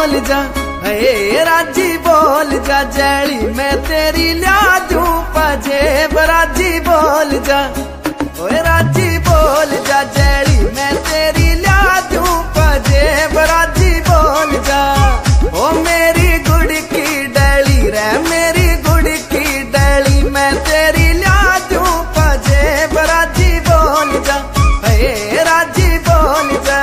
बोल जा, ए राजी बोल जा, जैली मैं तेरी लिया दूं पजेब, राजी बोल जा, ओए राजी बोल जा, जैली मैं तेरी लिया दूं पजेब, राजी बोल जा। ओ मेरी गुड़ की डली रे, मेरी गुड़ की डली, मैं तेरी लिया दूं पजेब, राजी बोल जा, ए राजी बोल जा।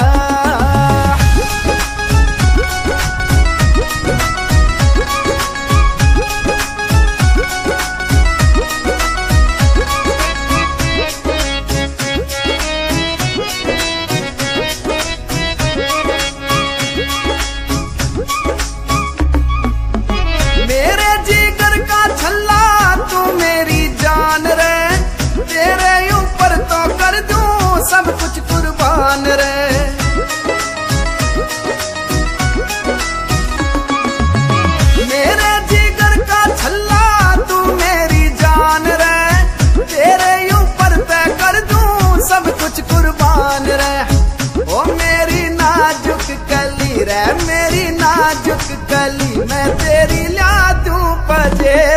मेरे जिगर का छल्ला तू मेरी जान रे, तेरे ऊपर तो कर दूं सब कुछ कुर्बान रे। मेरे जिगर का छल्ला तू मेरी जान रे, तेरे ऊपर तो कर दूं सब कुछ कुर्बान रे। ओ मेरी नाजुक कली रे, मेरी नाजुक कली, मैं तेरी लिया दूं पजेब,